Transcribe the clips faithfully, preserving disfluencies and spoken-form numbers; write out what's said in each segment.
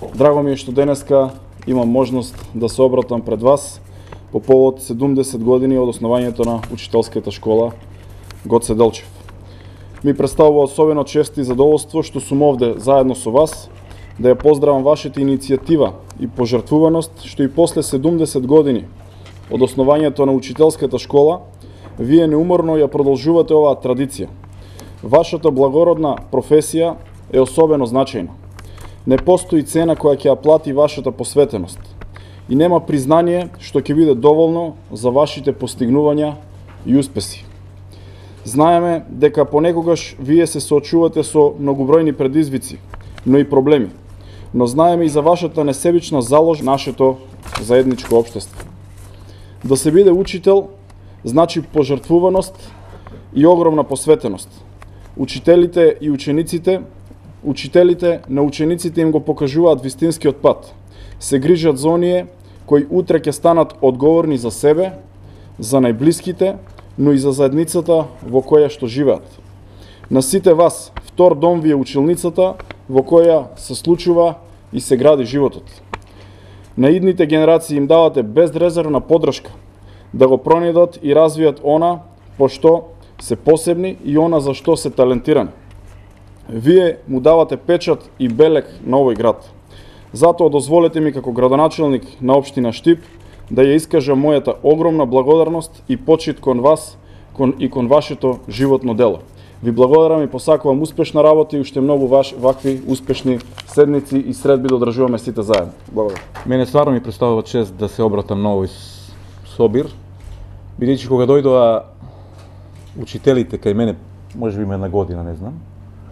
Драго ми е што денеска имам можност да се обратам пред вас по повод седумдесет години од основањето на учителската школа Гоце Делчев. Ми представува особено чест и задоволство што сум овде заедно со вас, да ја поздравам вашата иницијатива и пожртвуваност што и после седумдесет години од основањето на учителската школа вие неуморно ја продолжувате оваа традиција. Вашата благородна професија е особено значајна. Не постои цена која ќе ја плати вашата посветеност и нема признание што ќе биде доволно за вашите постигнувања и успеси. Знаеме дека понекогаш вие се соочувате со многобројни предизвици, но и проблеми, но знаеме и за вашата несебична залож нашето заедничко општество. Да се биде учител значи пожртвуваност и огромна посветеност. Учителите и учениците Учителите на учениците им го покажуваат вистинскиот пат. Се грижат за оние кои утре ќе станат одговорни за себе, за најблиските, но и за заедницата во која што живеат. На сите вас, втор дом ви е училницата во која се случува и се гради животот. На идните генерации им давате безрезервна подршка да го пронедат и развијат она по што се посебни и она за што се талентирани. Вие му давате печат и белег на овој град. Затоа дозволете ми како градоначелник на општина Штип да ја искажам мојата огромна благодарност и почит кон вас кон и кон вашето животно дело. Ви благодарам и посакувам успешна работа и уште многу ваш, вакви успешни седници и средби да одржуваме сите заедно. Благодарам. Мене стварно ми представува чест да се обратам на овој собир, бидејќи кога дојдоа учителите кај мене, може би има една година, не знам,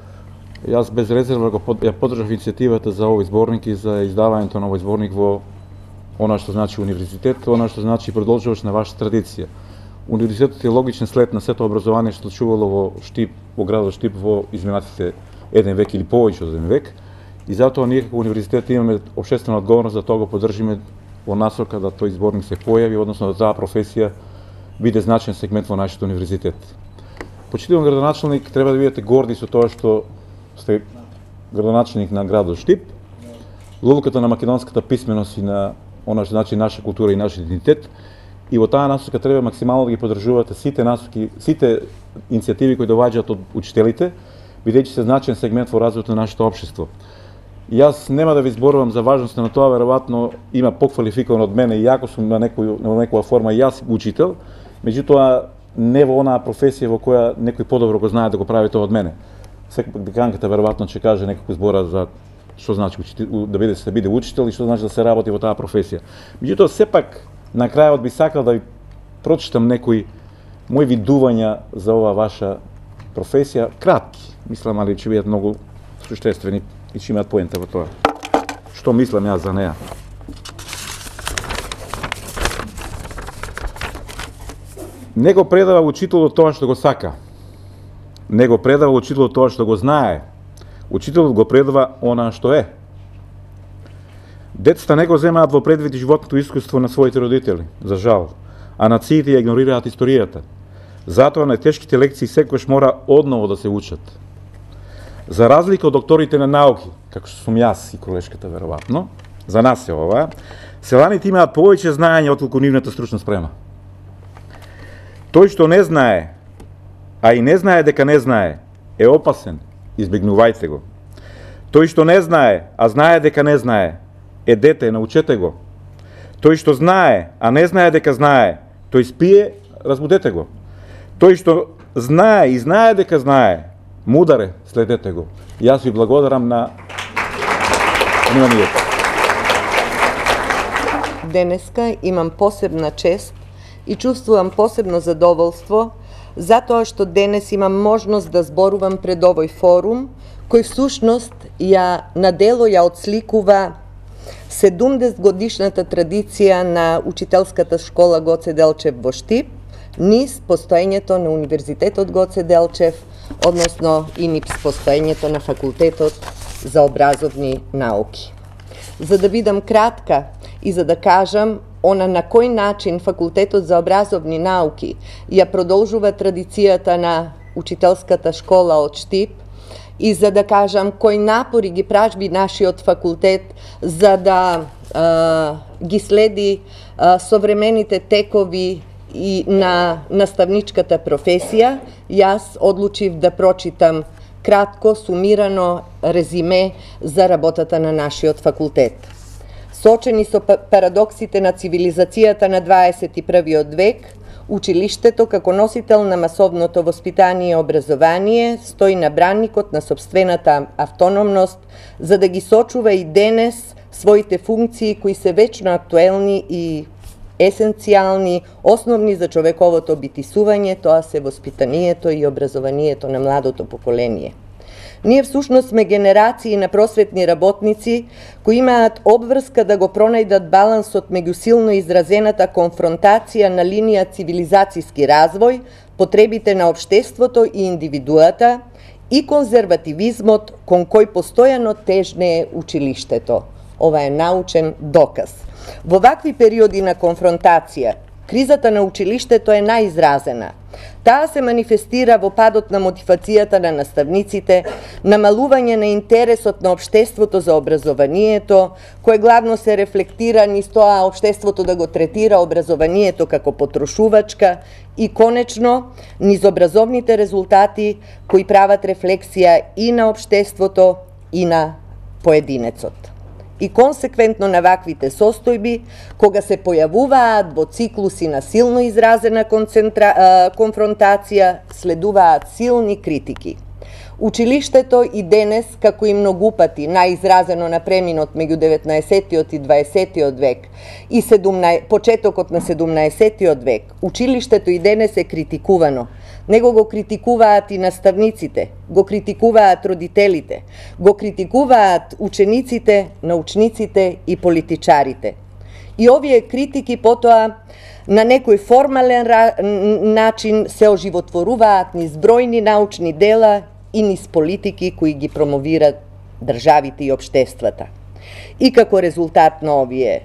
јас без резерва го под, ја поддржав иницијативата за овој зборник и за издавањето на овој зборник во она што значи универзитет, она што значи продолжувач на вашата традиција. Универзитетот е логичен след на сето образование што чувало во Штип, во градот Штип во изминатите еден век или повеќе од еден век, и затоа ние како универзитет имаме општествена одговорност да тоа го поддржиме во насока да тој зборник се појави, односно да таа професија биде значен сегмент во нашиот универзитет. Почитуван градоначелник, треба да бидете горди со тоа што сте градоначелник на градот Штип. Лулката на македонската писменост и на она што значи наша култура и наш идентитет. И во таа насока треба максимално да ги поддржувате сите насоки, сите иницијативи кои доаѓаат од учителите, бидејќи се значен сегмент во развојот на нашето општество. И јас нема да ви зборувам за важноста на тоа, веројатно има поквалификуван од мене, иако сум на некој на некоја форма јас учител, меѓутоа не во онаа професија во која некој подобро го знае да го прави тоа од мене. Секој деканката веројатно ќе каже неколку збора за што значи да биде се биде учител и што значи да се работи во таа професија. Меѓутоа сепак на крајот би сакал да ви прочитам некои мои видувања за ова ваша професија, кратки, мислам, али ќе бидат многу суштествени и ќе имаат поента во тоа. Што мислам јас за неа? Не го предава учителот тоа што го сака. Не го предава учителот тоа што го знае. Учителот го предава она што е. Децата не го земаат во предвид животното искуство на своите родители, за жал, а нациите ја игнорираат историјата. Затоа на тешките лекции секогаш мора одново да се учат. За разлика од докторите на науки, како што сум јас и колешката веројатно, за нас е ова, селаните имаат повеќе знаење отколку нивната стручна спрема. Тој што не знае, а и не знае дека не знае, е опасен, избегнувајте го. Тој што не знае, а знае дека не знае, е дете, научете го. Тој што знае, а не знае дека знае, тој спие, разбудете го. Тој што знае и знае дека знае, мудар е, следете го. Јас ви благодарам на вниманието. Денеска имам посебна чест и чувствувам посебно задоволство затоа што денес имам можност да зборувам пред овој форум, кој всушност ја на дело ја отсликува седумдесет годишната традиција на учителската школа Гоце Делчев во Штип, низ постоењето на Универзитетот Гоце Делчев, односно и низ постоењето на Факултетот за образовни науки. За да бидам кратка и за да кажам она на кој начин Факултетот за образовни науки ја продолжува традицијата на учителската школа од Штип, и за да кажам кои напори ги прави нашиот факултет за да а, ги следи а, современите текови и на наставничката професија, јас одлучив да прочитам кратко, сумирано резиме за работата на нашиот факултет. Соочени со парадоксите на цивилизацијата на дваесет и првиот век, училиштето како носител на масовното воспитание и образование стои на бранникот на сопствената автономност за да ги сочува и денес своите функции кои се вечно актуелни и есенцијални, основни за човековото битисување, тоа се воспитанието и образованието на младото поколение. Ние всушност сме генерации на просветни работници кои имаат обврска да го пронајдат балансот меѓу силно изразената конфронтација на линија цивилизацијски развој, потребите на општеството и индивидуата и конзервативизмот кон кој постојано тежнее училиштето. Ова е научен доказ. Во вакви периоди на конфронтација, кризата на училиштето е најизразена. Таа се манифестира во падот на мотивацијата на наставниците, намалување на интересот на општеството за образованието, кое главно се рефлектира низ тоа општеството да го третира образованието како потрошувачка и конечно низ образовните резултати кои прават рефлексија и на општеството и на поединецот. И консеквентно на ваквите состојби, кога се појавуваат во циклуси на силно изразена конфронтација, следуваат силни критики. Училиштето и денес, како и многу пати, најизразено на преминот меѓу деветнаесеттиот и дваесеттиот век и почетокот на седумнаесеттиот век, училиштето и денес е критикувано. Него го критикуваат и наставниците, го критикуваат родителите, го критикуваат учениците, научниците и политичарите. И овие критики потоа на некој формален начин се оживотворуваат низ бројни научни дела и низ политики кои ги промовираат државите и општествата. И како резултат на овие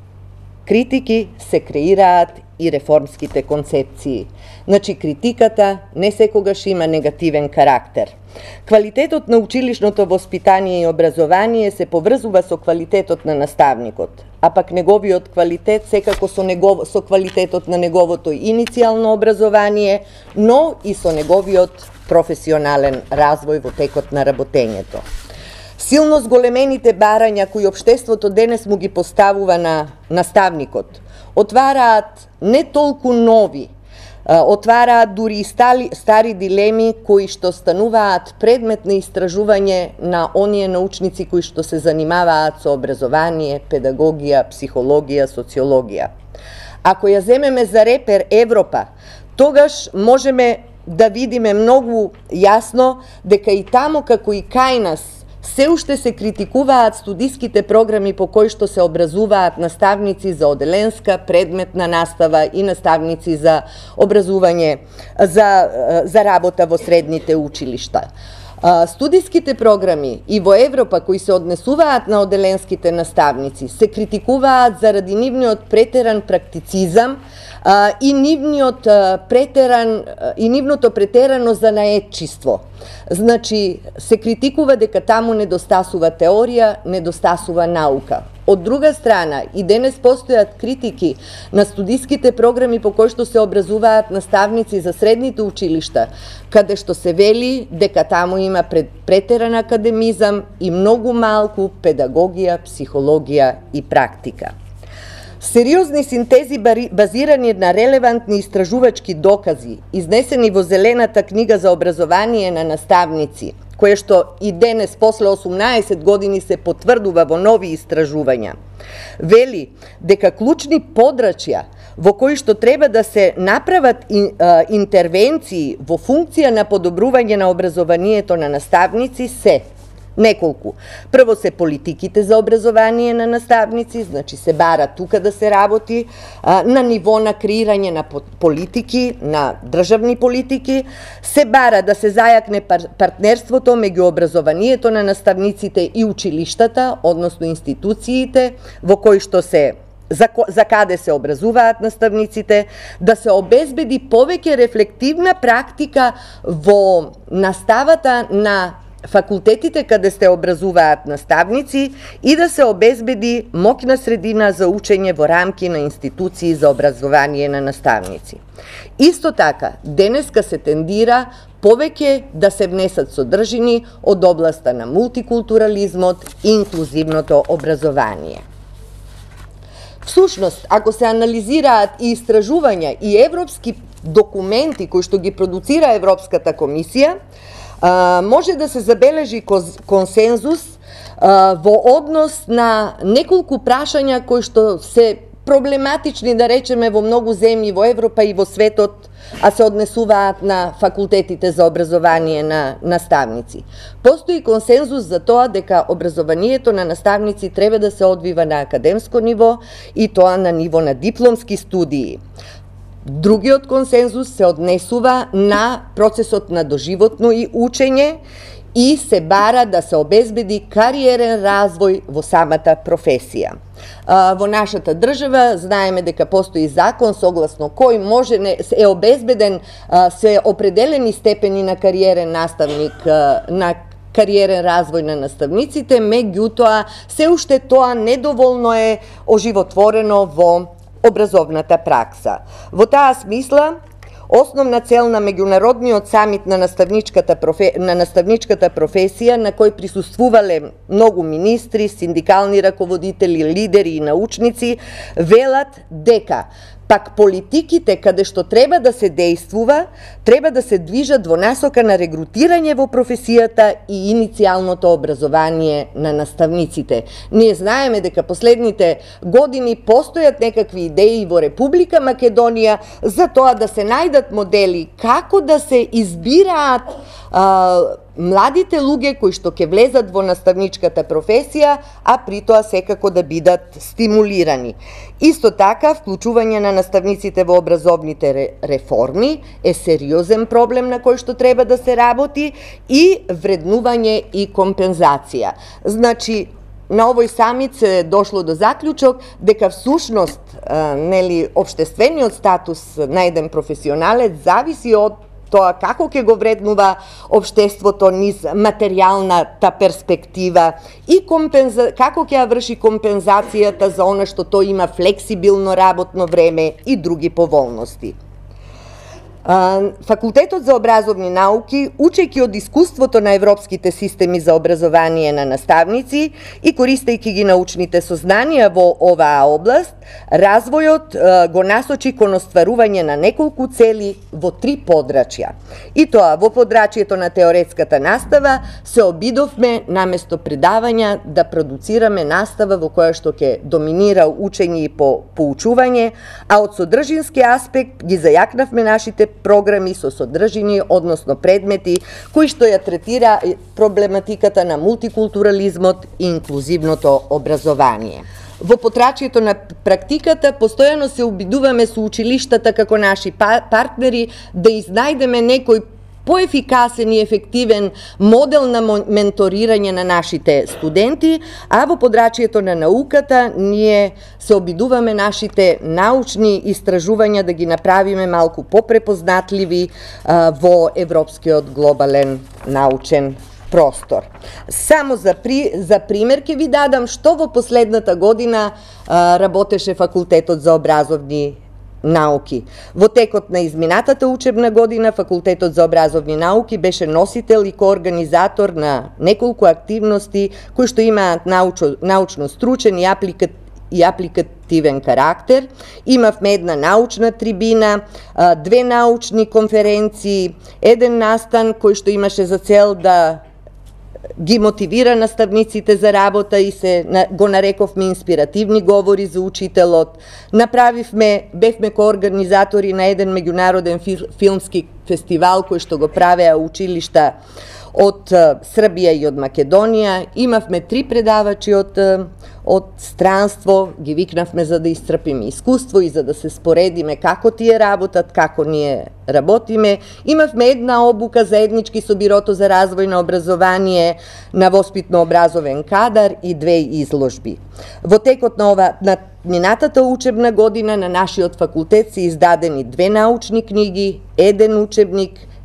критики се креираат и реформските концепции. Значи, критиката не секогаш има негативен карактер. Квалитетот на училишното воспитание и образование се поврзува со квалитетот на наставникот, а пак неговиот квалитет секако со, негов... со квалитетот на неговото иницијално образование, но и со неговиот професионален развој во текот на работењето. Силно зголемените барања кои општеството денес му ги поставува на наставникот, отвараат не толку нови, отвараат дури и стари, стари дилеми кои што стануваат предмет на истражување на оние научници кои што се занимаваат со образование, педагогија, психологија, социологија. Ако ја земеме за репер Европа, тогаш можеме да видиме многу јасно дека и таму како и кај нас се уште се критикуваат студиските програми по кои што се образуваат наставници за оделенска предметна настава и наставници за образување за, за работа во средните училишта. Студиските програми и во Европа кои се однесуваат на оделенските наставници се критикуваат заради нивниот претеран практицизам и нивниот претеран и нивното претерано занаетчиство. Значи, се критикува дека таму недостасува теорија, недостасува наука. Од друга страна, и денес постојат критики на студиските програми по кои што се образуваат наставници за средните училишта, каде што се вели дека таму има претеран академизам и многу малку педагогија, психологија и практика. Сериозни синтези базирани на релевантни истражувачки докази, изнесени во Зелената книга за образование на наставници, кое што и денес после осумнаесет години се потврдува во нови истражувања, вели дека клучни подрачја во кои што треба да се направат интервенции во функција на подобрување на образованието на наставници се неколку. Прво се политиките за образование на наставници, значи се бара тука да се работи а, на ниво на креирање на политики, на државни политики, се бара да се зајакне партнерството меѓу образованието на наставниците и училиштата, односно институциите во кои што се За, за каде се образуваат наставниците, да се обезбеди повеќе рефлективна практика во наставата на fakultetите каде се образуваат наставници и да се обезбеди моќна средина за учење во рамки на институции за образование на наставници. Исто така, денеска се тендира повеќе да се внесат содржини од областа на мултикултурализмот и инклузивното образование. Всушност, ако се анализираат и истражувања и европски документи кои што ги продуцира Европската комисија, може да се забележи консензус во однос на неколку прашања кои што се проблематични, да речеме, во многу земји во Европа и во светот, а се однесуваат на факултетите за образование на наставници. Постои консензус за тоа дека образованието на наставници треба да се одвива на академско ниво и тоа на ниво на дипломски студии. Другиот консензус се однесува на процесот на доживотно и учење и се бара да се обезбеди кариерен развој во самата професија. Во нашата држава знаеме дека постои закон согласно кој може не, е обезбеден се определени степени на кариерен наставник на кариерен развој на наставниците, меѓутоа се уште тоа недоволно е оживотворено во образовната пракса. Во таа смисла, основна цел на меѓународниот самит на наставничката, профе... на наставничката професија, на кој присуствувале многу министри, синдикални раководители, лидери и научници, велат дека пак политиките каде што треба да се действува, треба да се движат во насока на регрутирање во професијата и иницијалното образование на наставниците. Ние знаеме дека последните години постојат некакви идеи во Република Македонија за тоа да се најдат модели како да се избираат а, младите луѓе кои што ќе влезат во наставничката професија, а при тоа секако да бидат стимулирани. Исто така, вклучување на наставниците во образовните реформи е сериозен проблем на кој што треба да се работи и вреднување и компензација. Значи, на овој самит се дошло до заклучок дека всушност нели општествениот статус на еден професионалец зависи од тоа како ќе го вреднува општеството низ материјалната перспектива и компенза... како ќе ја врши компензацијата за она што тој има флексибилно работно време и други поволности. Факултетот за образовни науки, учејќи од искуството на европските системи за образование на наставници и користејќи ги научните сознанија во оваа област, развојот го насочи кон остварување на неколку цели во три подрачја. И тоа, во подрачјето на теоретската настава се обидовме наместо предавања да продуцираме настава во која што ќе доминира учење и по поучување, а од содржински аспект ги зајакнавме нашите програми со содржини, односно предмети, кои што ја третира проблематиката на мултикултурализмот и инклузивното образование. Во потрачјето на практиката, постојано се обидуваме со училиштата како наши партнери да изнајдеме некој поефикасен и ефективен модел на менторирање на нашите студенти, а во подрачјето на науката ние се обидуваме нашите научни истражувања да ги направиме малку попрепознатливи а, во европскиот глобален научен простор. Само за, при, за пример ќе ви дадам што во последната година а, работеше Факултетот за образовни науки. Во текот на изминатата учебна година Факултетот за образовни науки беше носител и коорганизатор на неколку активности кои што имаат научно, научно стручен и апликат и апликативен карактер. Имавме една научна трибина, две научни конференции, еден настан кој што имаше за цел да ги мотивира наставниците за работа и се го нарековме инспиративни говори за учителот. Направивме, бевме коорганизатори на еден меѓународен филмски фестивал кој што го правеа училишта од Србија и од Македонија. Имавме три предавачи од, од странство, ги викнавме за да исцрпиме искуство и за да се споредиме како тие работат, како ние работиме. Имавме една обука заеднички со Бирото за развој на образование на воспитно-образовен кадар и две изложби. Во текот на ова на минатата учебна година на нашиот факултет се издадени две научни книги, еден учебник,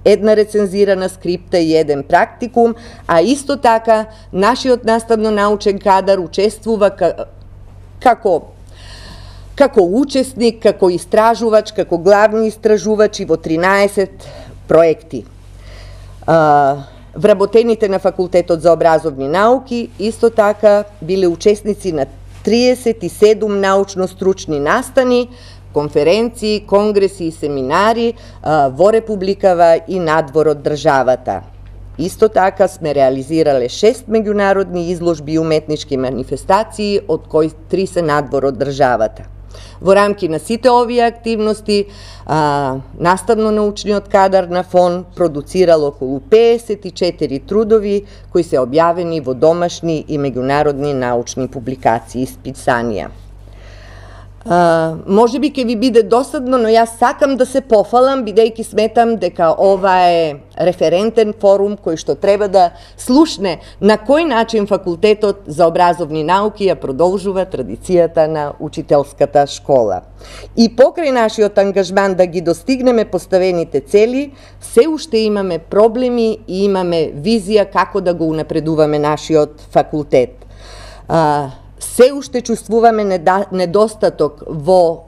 една рецензирана скрипта и еден практикум, а исто така нашиот наставно-научен кадар учествува како како учесник, како истражувач, како главни истражувачи во тринаесет проекти. Вработените на Факултетот за образовни науки исто така биле учесници на триесет и седум научно-стручни настани, конференции, конгреси и семинари во Републикава и надвор од државата. Исто така сме реализирале шест меѓународни изложби и уметнички манифестации, од кои три се надвор од државата. Во рамки на сите овие активности, наставно-научниот кадар на ФОН продуцирал околу пеесет и четири трудови кои се објавени во домашни и меѓународни научни публикации и списанија. Uh, може би ќе ви биде досадно, но јас сакам да се пофалам, бидејќи сметам дека ова е референтен форум кој што треба да слушне на кој начин Факултетот за образовни науки ја продолжува традицијата на учителската школа. И покрај нашиот ангажман да ги достигнеме поставените цели, се уште имаме проблеми и имаме визија како да го унапредуваме нашиот факултет. Uh, Се уште чувствуваме недостаток во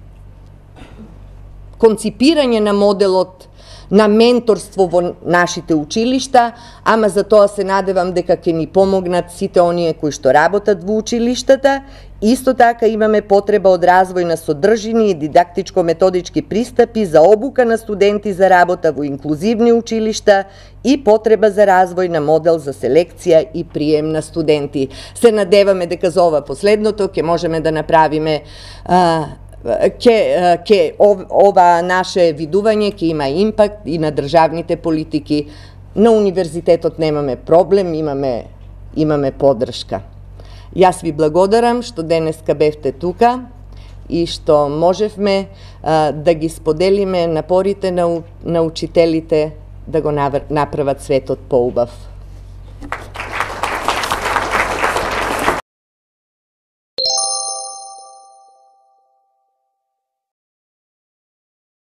конципирање на моделот на менторство во нашите училишта, ама за тоа се надевам дека ќе ни помогнат сите оние кои што работат во училиштата. Исто така имаме потреба од развој на содржини и дидактичко-методички пристапи за обука на студенти за работа во инклузивни училишта и потреба за развој на модел за селекција и прием на студенти. Се надеваме дека за ова последното ќе можеме да направиме Ке, ке ова наше видување ќе има импакт и на државните политики. На универзитетот немаме проблем, имаме, имаме подршка. Јас ви благодарам што денеска бевте тука и што можевме а, да ги споделиме напорите на, на учителите да го направат светот поубав.